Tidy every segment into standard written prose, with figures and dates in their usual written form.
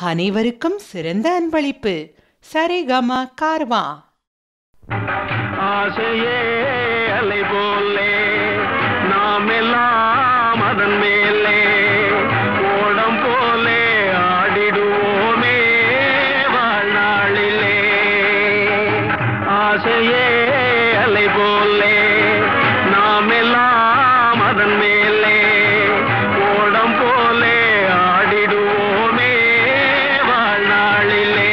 அனைவருக்கும் சிறந்த அன்பளிப்பு. சரிகம கார்வா. ஆசையே அலை போலே நாம் எல்லாம் அதன் மேலே ஓடம் போலே ஆடிடுவோமே வாழ்நாளிலே. ஆசையே அலை போலே நாம் எல்லாம் அதன் மேலே ஓடம் போலே ஆடிடுவோமே வாழ்நாளிலே.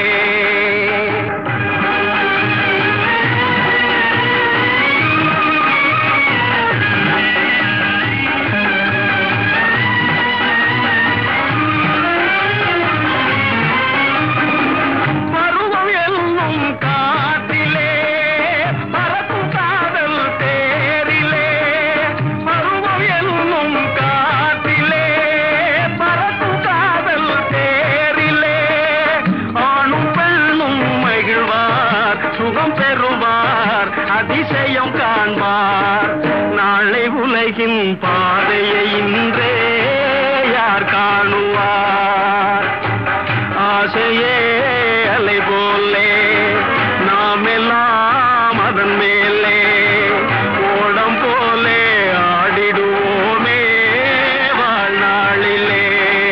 அதிசயம் காண்பார் நாளை உலகின் பாதையை இன்றே யார் காணுவார். ஆசையே அலை போலே நாம் எல்லாம் அதன் மேலே ஓடம் போலே ஆடிடுவோமே வாழ்நாளிலே.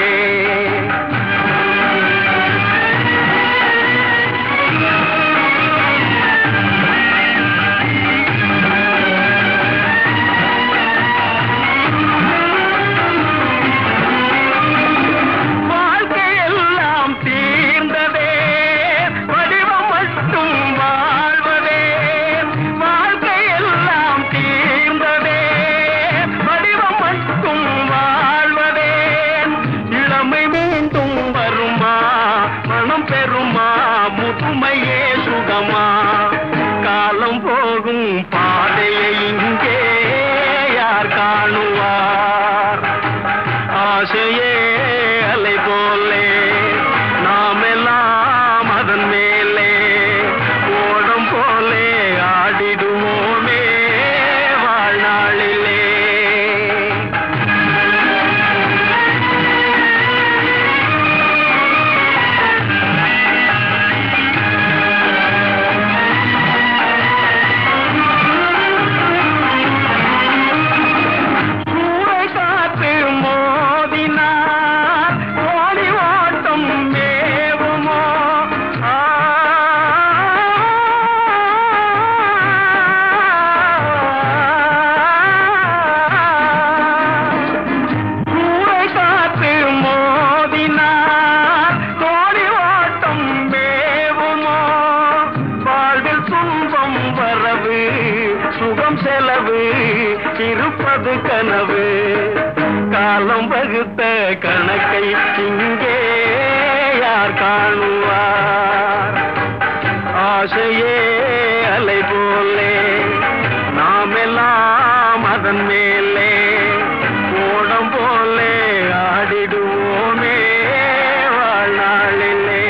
முதுமையே சுகமா காலம் போகும் பாதையை இங்கே யார் காணுவார். ஆசையே அலை போலே நாம் எல்லாம் அதன் மேலே ஓடம் போலே ஆடிடுவோமே வாழ்நாளிலே. சுகம் செலவு இருப்பது கனவு காலம் வகுத்த கணக்கை இங்கே யார் காணுவார். ஆசையே அலை போலே நாம் எல்லாம் அதன் மேலே ஓடம் போலே ஆடிடுவோமே வாழ்நாளிலே.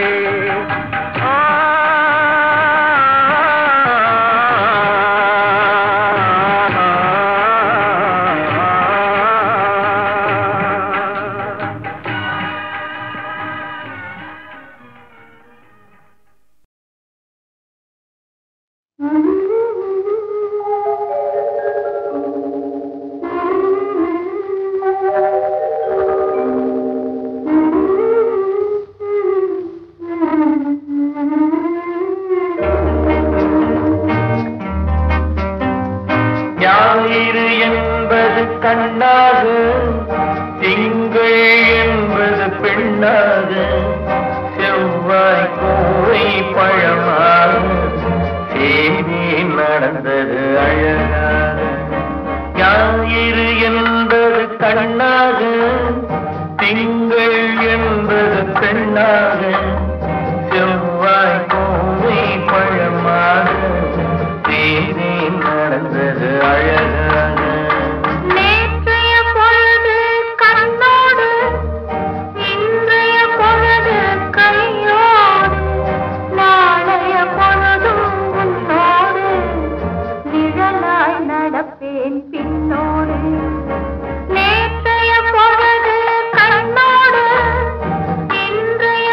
ஞாயிறு என்பது கண்ணாக திங்கள் என்பது பெண்ணாக செவ்வாய் கோவை பழமாக தேடி நடந்தது அழகாக. ஞாயிறு என்பது கண்ணாக திங்கள் என்பது பெண்ணாக செவ்வாய் கோவை பழமாக தேடி நடந்தது அழகாக. நேற்றைய பொழுது கண்ணோடு இன்றைய பொழுது கையோடு நாளைய பொழுதும் உன்னோடு நிழலாய் நடப்பேன் பின்னோடு. நேற்றைய பொழுது கண்ணோடு இன்றைய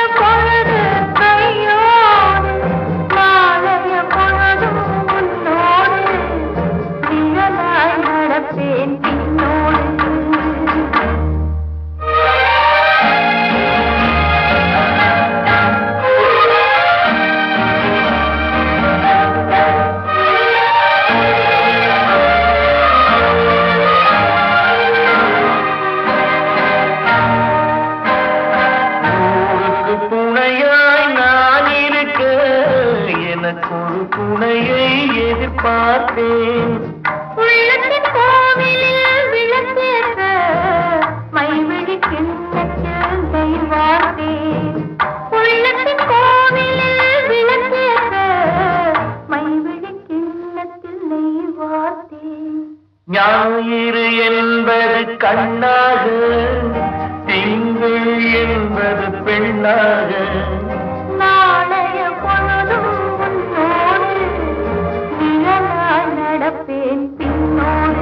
எனக்கொரு துணையை எதிர்பார்த்தேன். உள்ளத்தின் கோவிலில் விளக்கேற்ற மைவிழி கிண்ணத்தில் நெய் வார்த்தேன். உள்ளத்தின் கோவிலில் விளக்கேற்ற மைவிழி கிண்ணத்தில் நெய் வார்த்தேன். ஞாயிறு என்பது கண்ணாக, திங்கள் என்பது பெண்ணாக, நாளைய பொழுதும் உன்னோடு நிழலாய் நடப்பேன் பின்னோடு.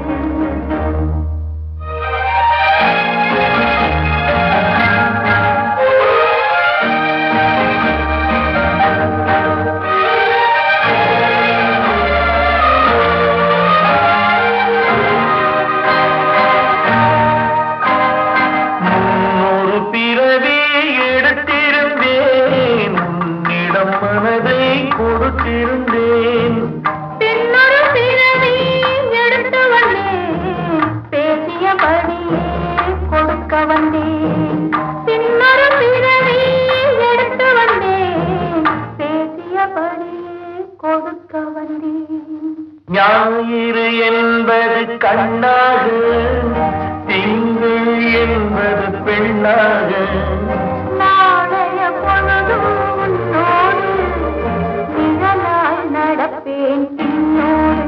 கொடுத்திருந்தேன். பின்னொரு பிறவி எடுத்து வந்தேன், பேசியபடியே கொடுக்க வந்தேன். பின்னொரு பிறவி எடுத்து வந்தேன், பேசியபடியே கொடுக்க வந்தேன். ஞாயிறு என்பது கண்ணாக, திங்கள் என்பது பெண்ணாக, நாளைய பொழுதும் உன்னோடு நிழலாய் நடப்பேன் பின்னோடு.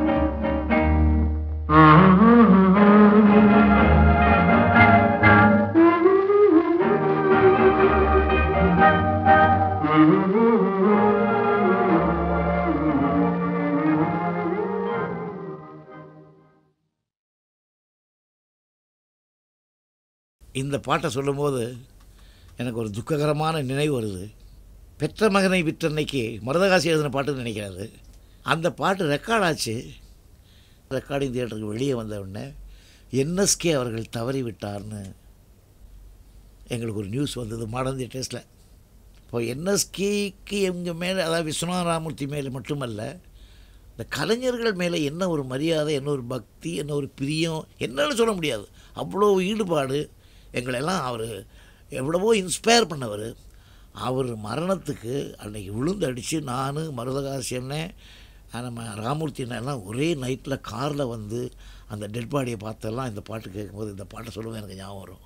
இந்த பாட்டை சொல்லும்போது எனக்கு ஒரு துக்ககரமான நினைவு வருது. பெற்ற மகனை விற்றன்னைக்கு மருதகாசி எழுதின பாட்டுன்னு நினைக்கிறாரு. அந்த பாட்டு ரெக்கார்ட் ஆச்சு. ரெக்கார்டிங் தியேட்டருக்கு வெளியே வந்த உடனே என்எஸ்கே அவர்கள் தவறி விட்டார்னு எங்களுக்கு ஒரு நியூஸ் வந்தது மாடர்ன் தியேட்டர்ஸில். இப்போ என்எஸ்கேக்கு எங்கள் மேலே, அதாவது விஸ்வநாத ராமூர்த்தி மேலே மட்டுமல்ல, இந்த கலைஞர்கள் மேலே என்ன ஒரு மரியாதை, என்ன ஒரு பக்தி, என்ன ஒரு பிரியம், என்னன்னு சொல்ல முடியாது. அவ்வளோ ஈடுபாடு எங்களெல்லாம் அவர் எவ்வளவோ இன்ஸ்பயர் பண்ணவர். அவர் மரணத்துக்கு அன்றைக்கி விழுந்தடிச்சு நான், மருதகாசி அண்ணன், நம்ம ராமூர்த்தி அண்ணெல்லாம் ஒரே நைட்டில் காரில் வந்து அந்த டெட் பாடியை பார்த்தெல்லாம் இந்த பாட்டு கேட்கும்போது இந்த பாட்டை சொல்லுவோம் எனக்கு ஞாபகம் வரும்.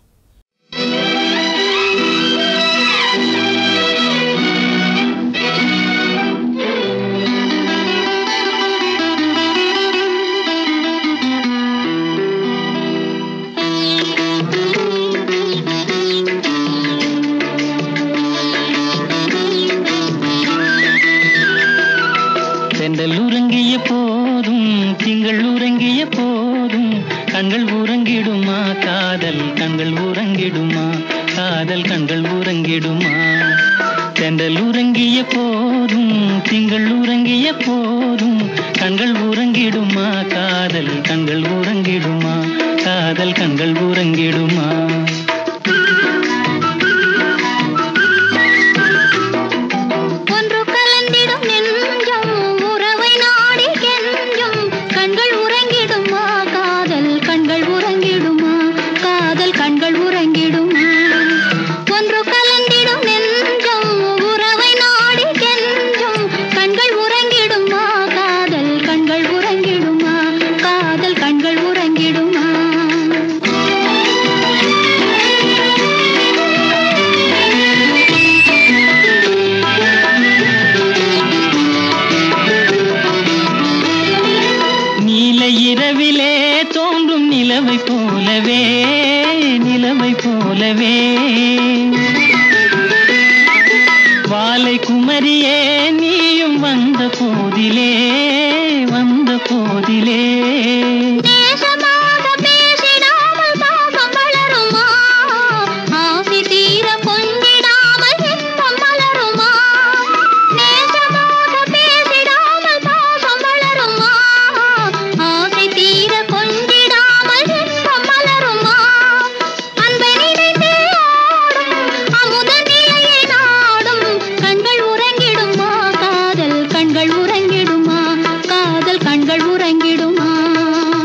உறங்கிய போதும் திங்கள் உறங்கிய போதும் கண்கள் உறங்கிடுமா, காதல் கண்கள் உறங்கிடுமா, காதல் கண்கள் உறங்கிடுமா. தென்றல் உறங்கிய போதும் திங்கள் உறங்கிய போதும் கண்கள் உறங்கிடுமா, காதல் கண்கள் உறங்கிடுமா, காதல் கண்கள் உறங்கிடுமா. நிலவை போலவே வாலை குமரியே நீயும் வந்த போதிலே கண்கள் உறங்கிடுமா, காதல் கண்கள் உறங்கிடுமா.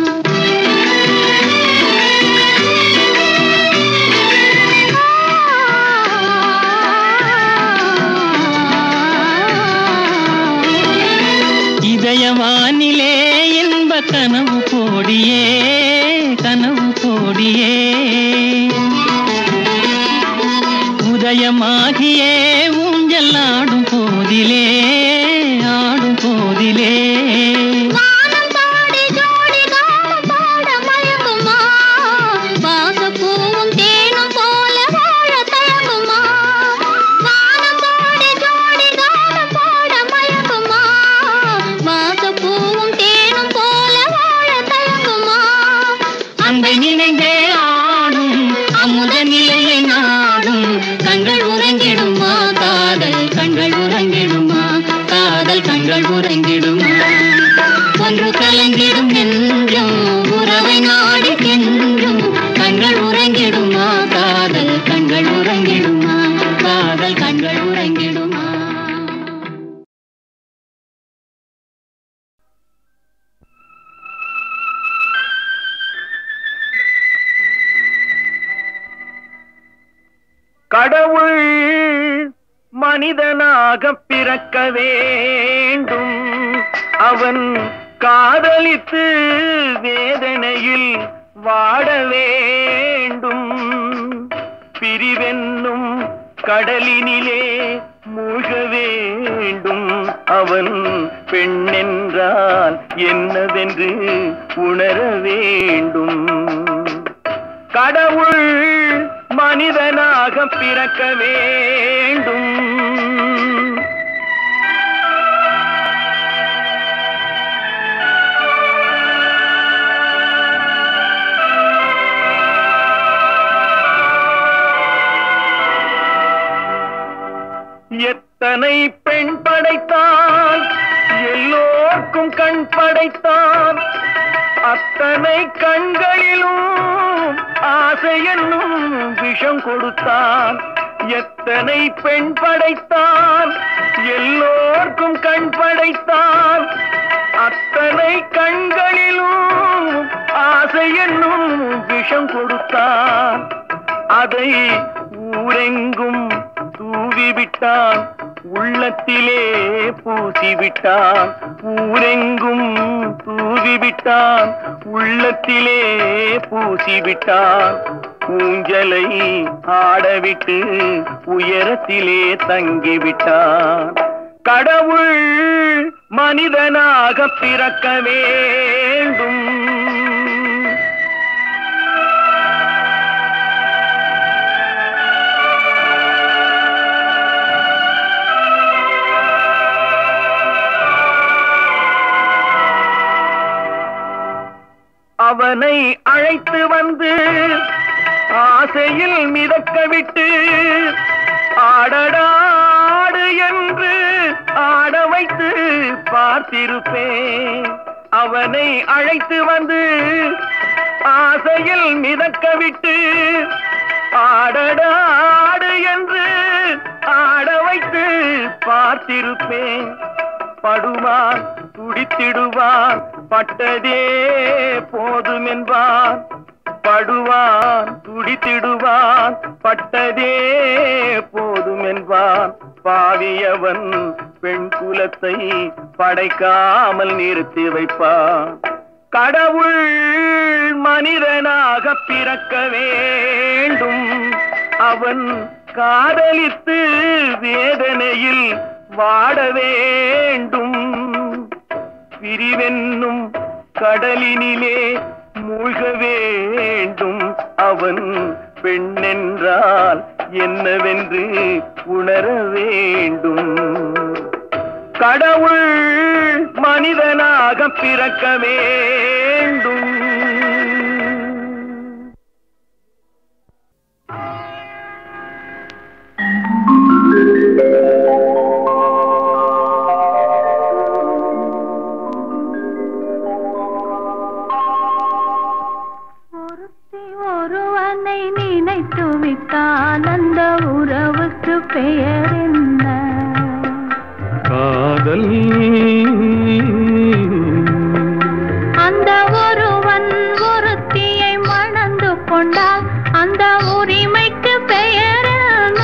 கனவு கோடியே கனவு கோடியே உதயமாகியே ஊஞ்சல் ஆடும் போதிலே ஆடும் போதிலே கண்கள் உறங்கிடுமா ஒன்று கலங்கிடும் என்றும் உறவை நாடி கென்றும் கண்கள் உறங்கிடுமா காதல் கண்கள் உறங்கிடுமா காதல் கண்கள் உறங்கிடுமா கடவுள் மனிதனாக பிறக்க வேண்டும் அவன் காதலித்து வேதனையில் வாட வேண்டும் பிரிவென்னும் கடலினிலே மூழ்க வேண்டும் அவன் பெண்ணென்றால் என்னவென்று உணர வேண்டும் கடவுள் மனிதனாக பிறக்க வேண்டும் எத்தனை பெண் படைத்தான் எல்லோர்க்கும் கண் படைத்தான் அத்தனை கண்களிலும் ஆசை என்னும் விஷம் கொடுத்தான் எத்தனை பெண் படைத்தான் எல்லோர்க்கும் கண் படைத்தான் அத்தனை கண்களிலும் ஆசை என்னும் விஷம் கொடுத்தான் அதை ஊரெங்கும் தூவிவிட்டான் உள்ளத்திலே பூசிவிட்டான் ஊரெங்கும் தூவிவிட்டான் உள்ளத்திலே பூசிவிட்டான் ஊஞ்சலை ஆடவிட்டு உயரத்திலே தங்கிவிட்டான் கடவுள் மனிதனாக பிறக்க வேண்டும் அவனை அழைத்து வந்து ஆசையில் மிதக்க விட்டு ஆடடாடு என்று ஆட வைத்து பார்த்திருப்பேன் அவனை அழைத்து வந்து ஆசையில் மிதக்க விட்டு ஆடடாடு என்று ஆட வைத்து பார்த்திருப்பேன் படுவான் துடித்திடுவான் பட்டதே போதும் என்பான் படுவான் துடித்திடுவான் பட்டதே போதும் என்பான் பாவியவன் பெண் குலத்தை படைக்காமல் நிறுத்தி வைப்பான் கடவுள் மனிதனாக பிறக்க வேண்டும் அவன் காதலித்து வேதனையில் வாட வேண்டும் பிரிவென்னும் கடலினிலே மூழ்க வேண்டும் அவன் பெண்ணென்றால் என்னவென்று உணர வேண்டும் கடவுள் மனிதனாக பிறக்க வேண்டும் ஒருவனை நினைத்து விட்டால் அந்த உறவுக்கு பெயர் என்ன காதல் அந்த ஒருவன் ஒருத்தியை மணந்து கொண்டால் அந்த உரிமைக்கு பெயர் என்ன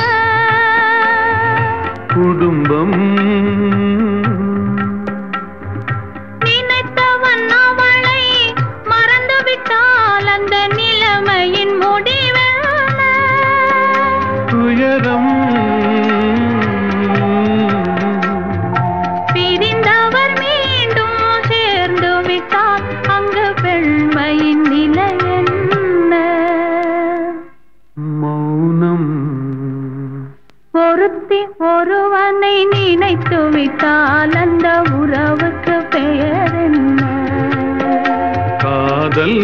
குடும்பம் நினைத்தவன் அவளை ஒருத்தி ஒருவனை நினைத்து விட்டால் அந்த உறவுக்கு பெயர் என்ன? காதல்.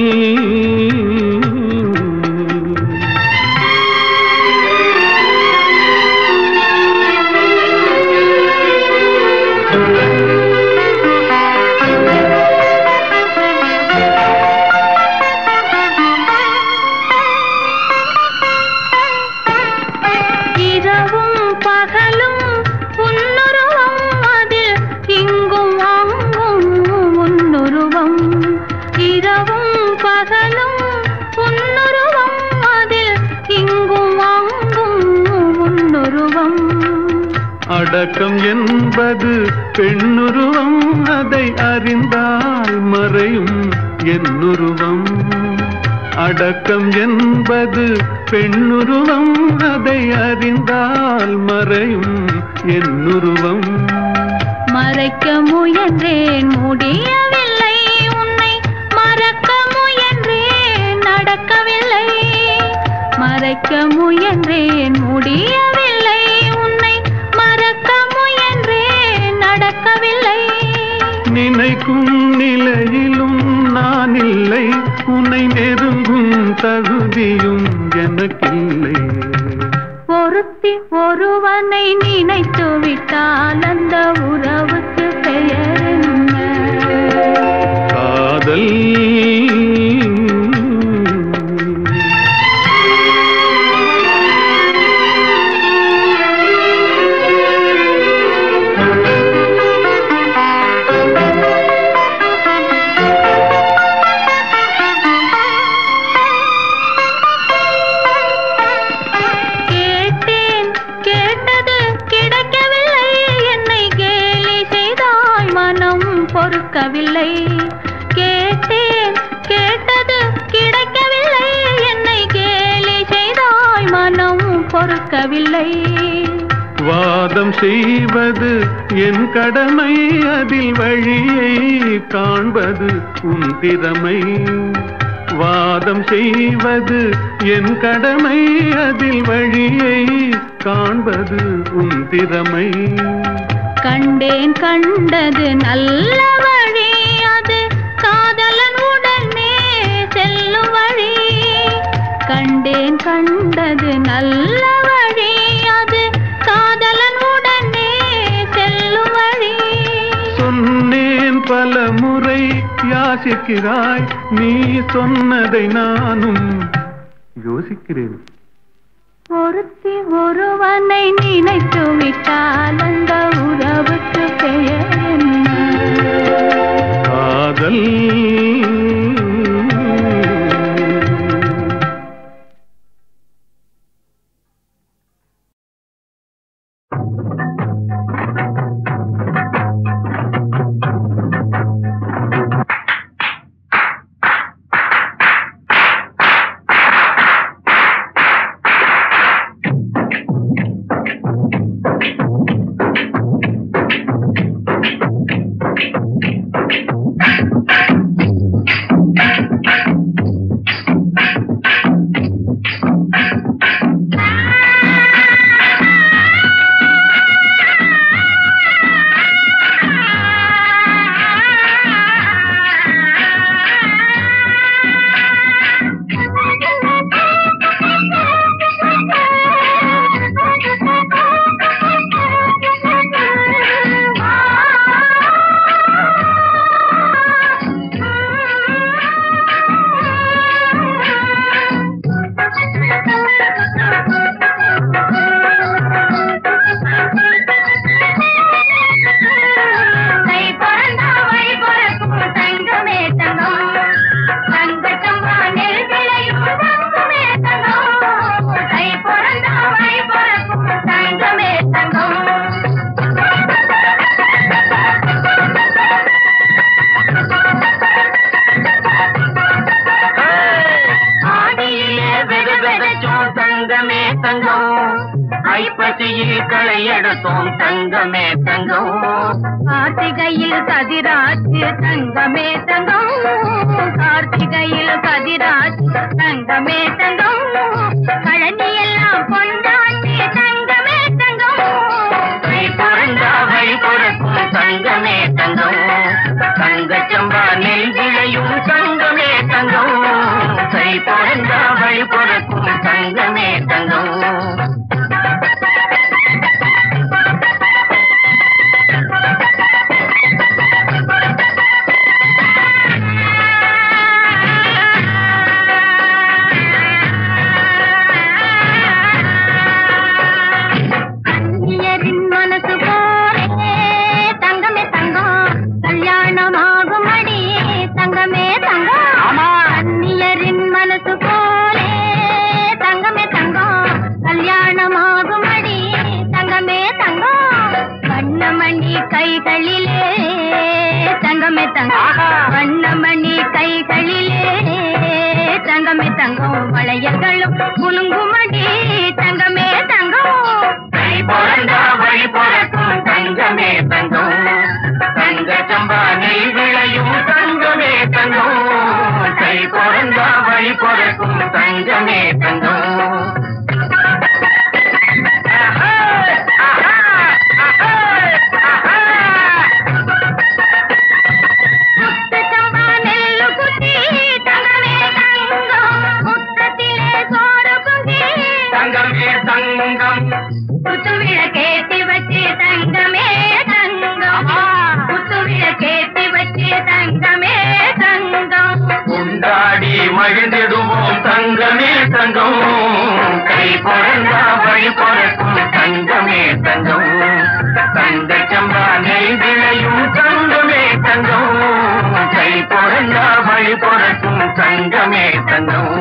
அடக்கம் என்பது பெண்ணுருவம், அதை அறிந்தால் மறையும் என்னுருவம். அடக்கம் என்பது பெண்ணுருவம், அதை அறிந்தால் மறையும் என்னுருவம். மறைக்க முயன்றேன் முடியவில்லை, உன்னை மறக்க முயன்றேன் நடக்கவில்லை. மறைக்க முயன்றேன் முடியவில்லை, உன்னை மறக்க முயன்றேன் நடக்கவில்லை. நினைக்கும் நிலையிலும் நான் இல்லை, உன்னை நெருங்கும் தகுதியும் எனக்கில்லை. ஒருத்தி ஒருவனை நினைத்து விட்டால் அந்த உறவுக்கு பெயர் என்ன? காதல். பொறுக்கவில்லை. கேட்டேன் கேட்டது கிடைக்கவில்லை, என்னை கேலி செய்தாய் மனம் பொறுக்கவில்லை. வாதம் செய்வது என் கடமை, அதில் வழியை காண்பது உன் திறமை. வாதம் செய்வது என் கடமை, அதில் வழியை காண்பது உன் திறமை. கண்டேன் கண்டது நல்ல வழி, அது காதலன் உடனே செல்லும் வழி. கண்டேன் கண்டது நல்ல வழி, அது காதலன் உடனே செல்லும் வழி. சொன்னேன் பல முறை யாசிக்கிறாய், நீ சொன்னதை நானும் யோசிக்கிறேன். ஒருத்தி ஒருவனை நினைத்து விட்டால் அந்த உறவுக்கு பெயர் என்ன? காதல். ஐப்பசியில் களையெடுத்தோம் தங்கமே தங்கம். கார்த்திகையில் கதிராச்சு தங்கமே தங்கம். கார்த்திகையில் கதிராச்சு தங்கமே தங்கம். கழனி எல்லாம் கொண்டாட்டி தங்கமே பிறந்தா வழி பிறக்கும் தங்கமே தங்கம். வண்ணமணி கைகளிலே தங்கமே தங்கம், வளையல்களும் குலுங்குமடி தங்கமே தங்கம். கை பிறந்தா வழி பிறக்கும் தங்கமே தங்கம். தங்க சம்பா நெல் விளையும் தங்கமே தங்கம். கை பிறந்தா வழி பிறக்கும் தங்கமே தங்கம். கேட்டி வச்சு தங்கமே தங்கம், புத்துவில கேட்டி வச்சு தங்கமே தங்கம். கொண்டாடி மகிழ்ந்திடுவோம் தங்கமே தங்கம். கை பிறந்தா வழி பிறக்கும் தங்கமே தங்கம். தங்க சம்பா நெல் விளையும் தங்கமே தங்கம். கை பிறந்தா வழி பிறக்கும் தங்கமே தங்கம்.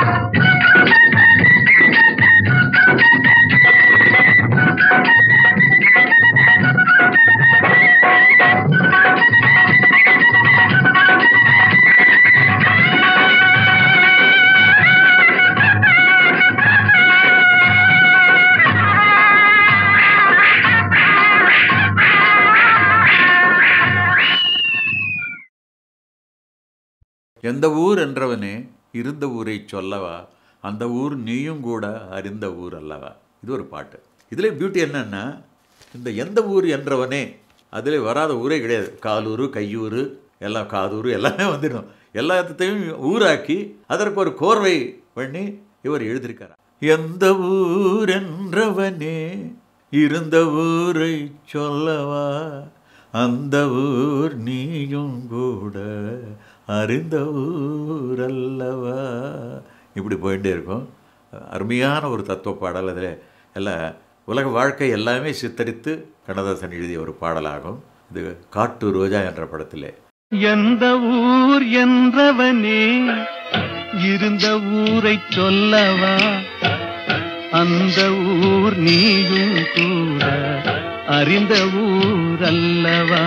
எந்த ஊர் என்றவனே இருந்த ஊரை சொல்லவா, அந்த ஊர் நீயும் கூட அறிந்த ஊர் அல்லவா. இது ஒரு பாட்டு. இதில் பியூட்டி என்னன்னா, இந்த எந்த ஊர் என்றவனே அதில் வராத ஊரே கிடையாது. காலூர், கையூர், எல்லாம் காதூர் எல்லாமே வந்துடும். எல்லாத்தையும் ஊராக்கி அதற்கு ஒரு கோர்வை பண்ணி இவர் எழுதியிருக்கார். எந்த ஊர் என்றவனே இருந்த ஊரை சொல்லவா, அந்த ஊர் நீயும் கூட அறிந்த ஊர் அல்லவா. இப்படி போயிட்டே இருக்கும். அருமையான ஒரு தத்துவ பாடல். அதில் எல்லாம் உலக வாழ்க்கை எல்லாமே சித்தரித்து கண்ணதாசன் எழுதிய ஒரு பாடலாகும். இது காட்டு ரோஜா என்ற படத்திலே. எந்த ஊர் என்றவனே இருந்த ஊரை சொல்லவா, அந்த ஊர் நீயும் கூட அறிந்த ஊர் அல்லவா.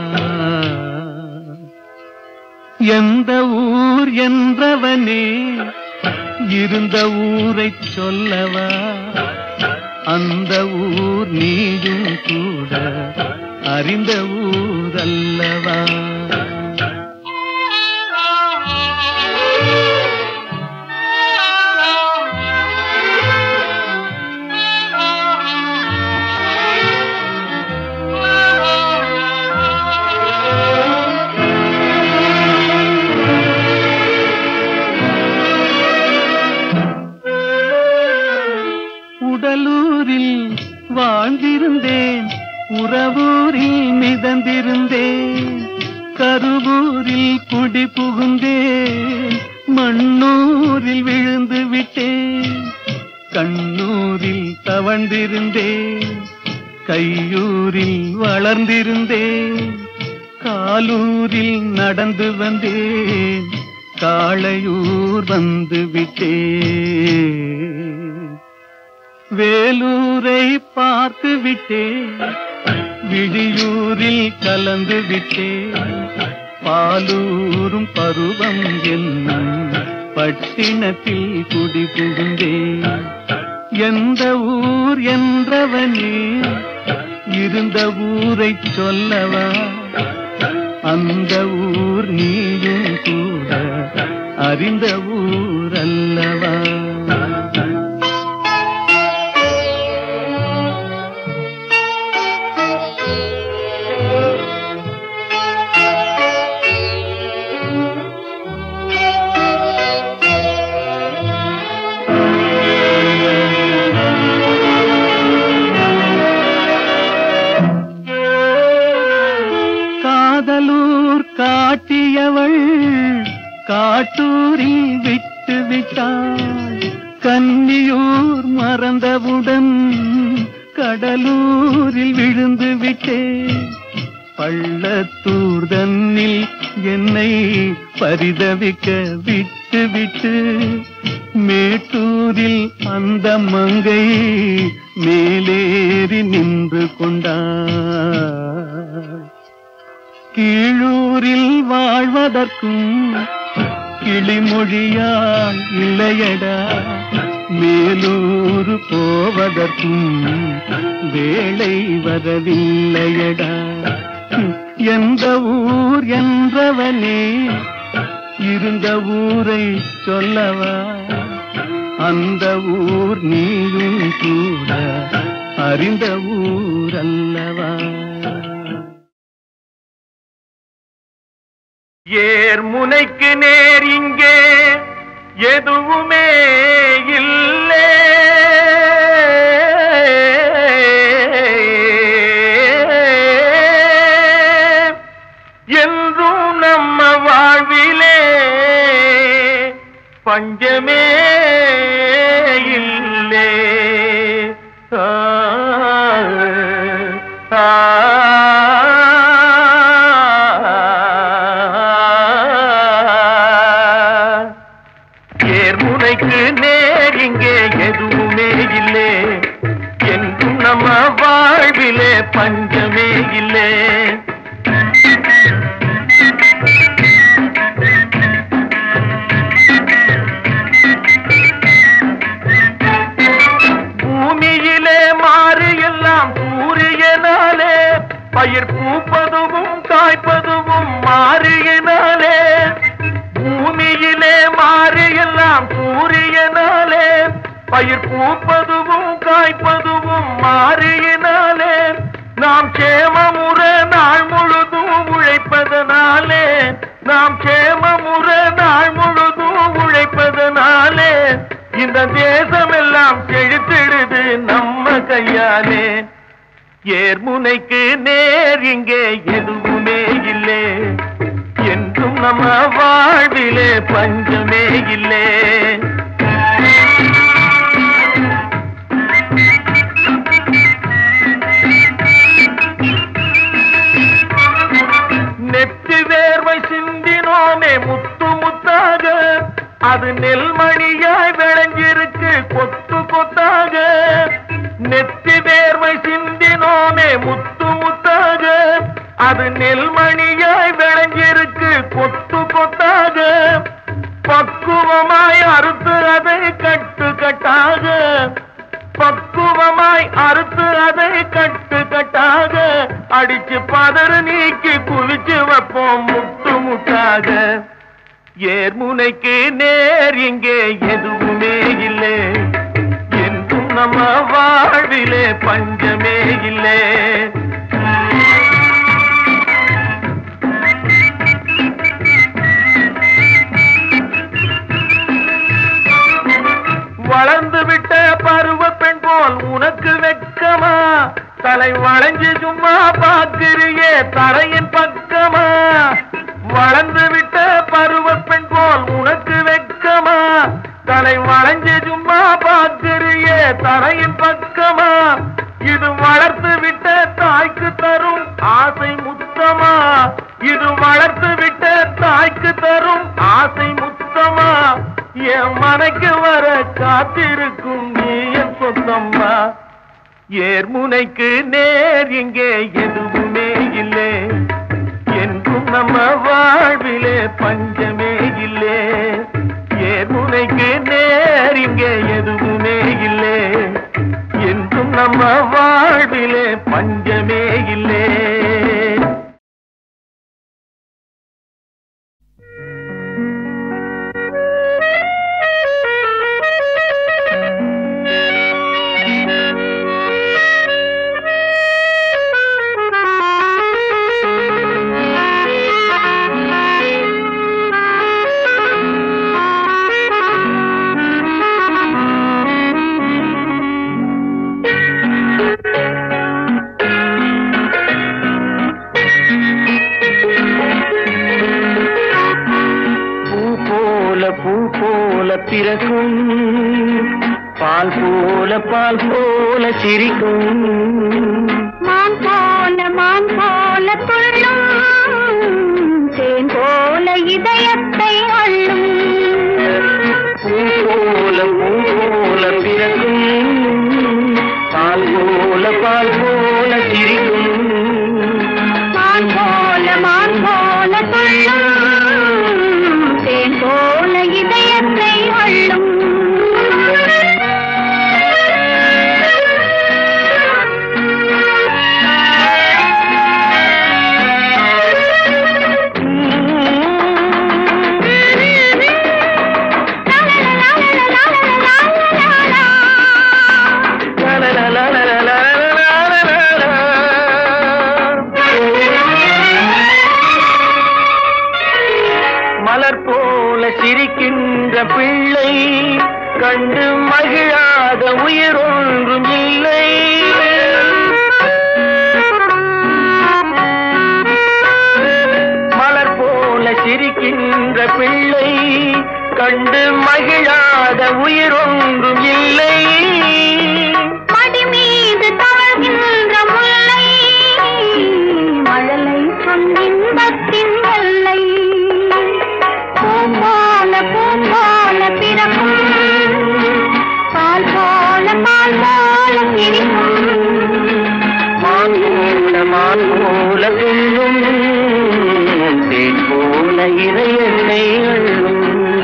எந்த ஊர் என்றவனே இருந்த ஊரை சொல்லவா, அந்த ஊர் நீயும் கூட அறிந்த ஊர் அல்லவா. உடலூரில் வாழ்ந்திருந்தேன், உறவூரில் மிதந்திருந்தேன், கருவூரில் குடி புகுந்தேன், மண்ணூரில் விழுந்து விட்டேன், கண்ணூரில் தவழ்ந்திருந்தேன், கையூரில் வளர்ந்திருந்தேன், காலூரில் நடந்து வந்தேன், காளையூர் வந்து விட்டேன், வேலூரை பார்த்து விட்டேன், விழியூரில் கலந்து விட்டேன், பாலூரும் பருவம் என்னும் பட்டினத்தில் குடி புகுந்தேன். எந்த ஊர் என்றவனே இருந்த ஊரை சொல்லவா, அந்த ஊர் நீயும் கூட அறிந்த ஊர் அல்லவா. காட்டூரில் விட்டு விட்டாள். கன்னியூர் மறந்தவுடன் கடலூரில் விழுந்து விட்டேன். பள்ளத்தூர் தன்னில் என்னை பரிதவிக்க விட்டு விட்டு மேட்டூரில் அந்த மங்கை மேலேறி நின்று கொண்டாள். கீழூரில் வாழ்வதற்கும் கிளிமொழியால் இல்லையடா, மேலூர் போவதற்கும் வேளை வரவில்லையடா. எந்த ஊர் என்றவனே இருந்த ஊரை சொல்லவா, அந்த ஊர் நீயும் கூட அறிந்த ஊர் அல்லவா. ஏர் முனைக்கு நேர் இங்கே எதுவுமே இல்லை, என்றும் நம்ம வாழ்விலே பஞ்சமே இல்லை. ஏர்முனைக்கு நேர் இங்கே எதுவுமே இல்லை, என்றும் நம்ம வாழ்விலே பஞ்சமே இல்லை. பூமியிலே மாறு எல்லாம் சூரியனாலே, பயிர் பூப்பதுவும் காய்ப்பதுவும் மாறியினாலே. பூமியிலே மாறு எல்லாம் சூரியனாலே, பயிர் பூப்பதுவும் காய்ப்பதுவும் மாறியினாலே. நாம் சேமமுற நாள் முழுதும் உழைப்பதனாலே, நாம் சேமமுற நாள் முழுதும் உழைப்பதனாலே இந்த தேசமெல்லாம் செழித்திடுது நம்ம கையாலே. ஏர்முனைக்கு நேர் இங்கே எதுவுமே இல்லை, என்றும் நம்ம வாழ்விலே பஞ்சமே இல்லை. நெற்றி வேர்வை சிந்தினோமே முத்து முத்தாக, அது நெல்மணியாய் விளைஞ்சிருக்கு கொத்து கொத்தாக. நெற்றி வேர்வை சிந்தினோமே முத்து முத்தாக, அது நெல்மணியாய் விளைஞ்சிருக்கு கொத்து கொத்தாக. பக்குவமாய் அறுத்து அதை கட்டு கட்டாக, பக்குவமாய் அறுத்து அதை கட்டு கட்டாக அடிச்சு பதறு நீக்கி குவிச்சு வைப்போம் முட்டு முட்டாக. ஏர்முனைக்கு நேர் இங்கே எதுவுமே இல்லை, என்றும் நம்ம வாழ்விலே பஞ்சமே இல்லை. வளர்ந்து விட்ட பருவ பெண் போல் உனக்கு வெட்கமா, தலை வளைஞ்சு சும்மா பார்க்கிறியே தரையின் பக்கமா. வளர்ந்து விட்ட பருவ பெண் போல் உனக்கு வெட்கமா, தலை வளைஞ்சு சும்மா பார்க்கிறியே தரையின் பக்கமா. இது வளர்த்து விட்ட தாய்க்கு தரும் ஆசை முத்தமா, இது வளர்த்து விட்ட தாய்க்கு தரும் ஆசை முத்தமா. என் மனைக்கு வர காத்திருக்கும் நீ என் சொந்தம்மா. ஏர்முனைக்கு நேர் இங்கே எதுவுமே இல்லை, என்றும் நம்ம வாழ்விலே பஞ்சமே இல்லை. ஏர்முனைக்கு நேர் இங்கே எதுவுமே இல்லை, என்றும் நம்ம வாழ்விலே பஞ்சமே இல்லை. பிறக்கும் பால் போல சிரிக்கும் மான் போல துள்ளும் தேன் போல இதயத்தை அள்ளும் பூ போல பிறக்கும் பால் போல சிரிக்கும் மான் போல துள்ளும் தேன் போல இதயத்தை அள்ளும் சிரிக்கின்ற பிள்ளை கண்டு மகிழாத உயிர் ஒன்றும் இல்லை மலர் போல சிரிக்கின்ற பிள்ளை கண்டு மகிழாத உயிர் ஒன்றும் இல்லை மடி மீது தவழ்கின்ற முல்லை மழலை சொன்னின்பத்தின் வெள்ளை பூம்போல பிறக்கும் பால் போல சிரிக்கும் மான் போல துள்ளும் தேன் போல இதயத்தை அள்ளும்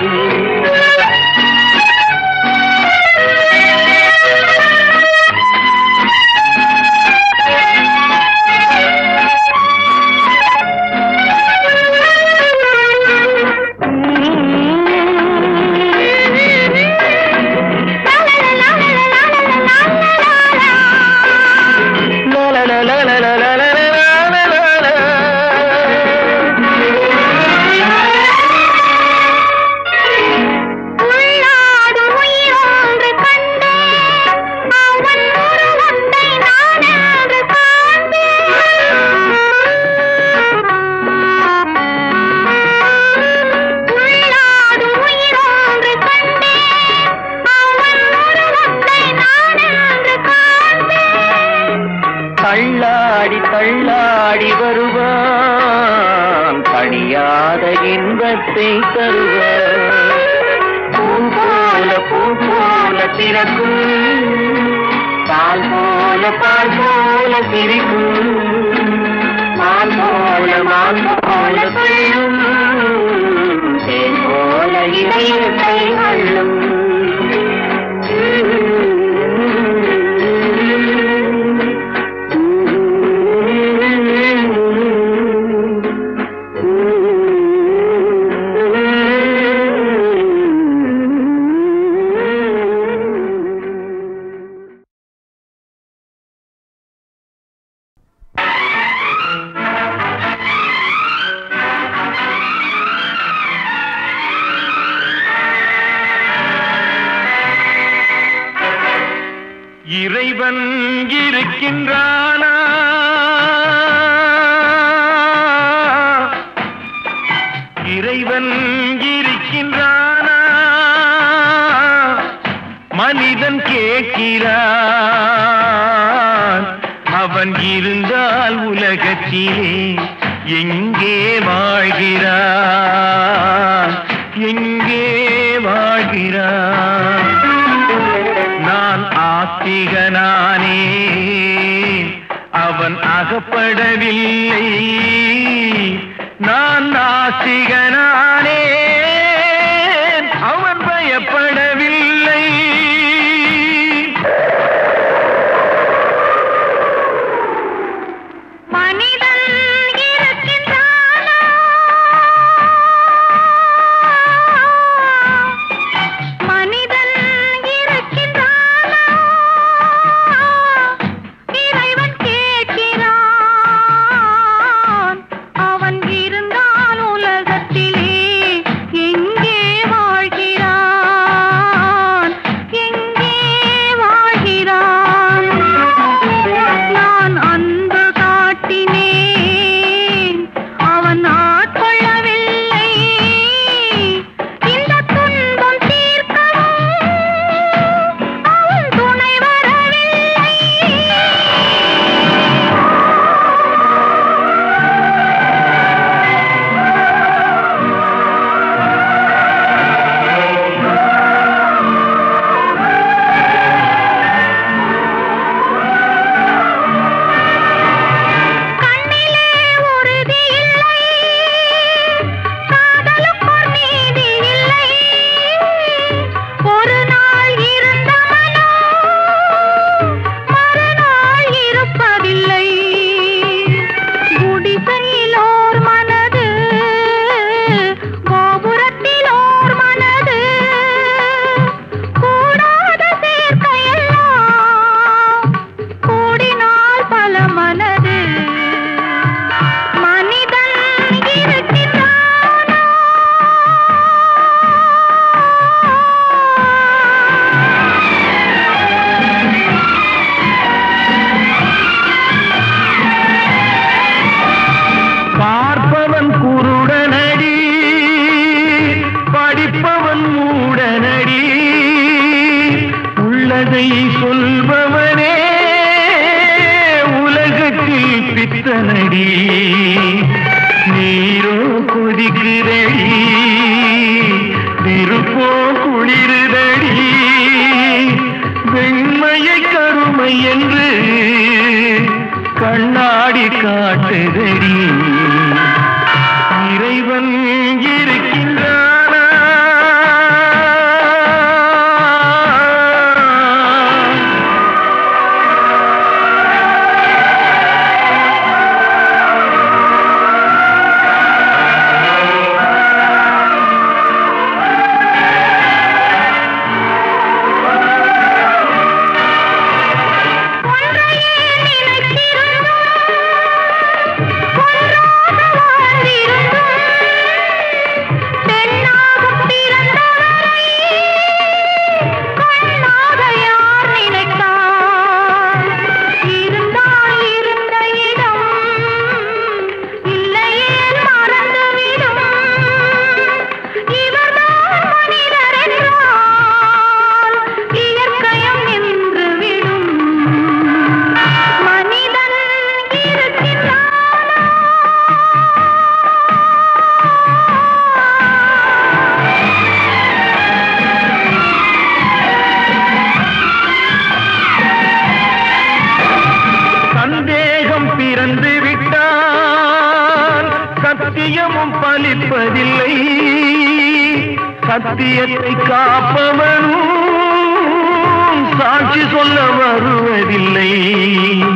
தள்ளாடி வருவான் தணியாத இன்பத்தை தருவான் பூ போல திறக்கும் பால் போல சிரிக்கும் மான் போல சொல்லும் தேன் போல இதயத்தை அள்ளும் இறைவன் இருக்கின்றானா இறைவன் இருக்கின்றானா மனிதன் கேட்கிறான் அவன் இருந்தால் உலகத்திலே எங்கே வாழ்கிறான் எங்கே வாழ்கிறான் நான் ஆத்திகனானே அவன் அகப்படவில்லை நான் நாஸ்திகனானே அவன் பயப்படவில்லை மனிதன் இருக்கின்றானா மனிதன் இருக்கின்றானா இறைவன் கேட்கிறான் அவன் இருந்தால் உலகத்திலே காட்டுதடி இறைவன் இருக்கின்றானா பிறந்து விட்டால் சத்தியமும் பலிப்பதில்லை சத்தியத்தை காப்பவனும் சாட்சி சொல்ல வருவதில்லை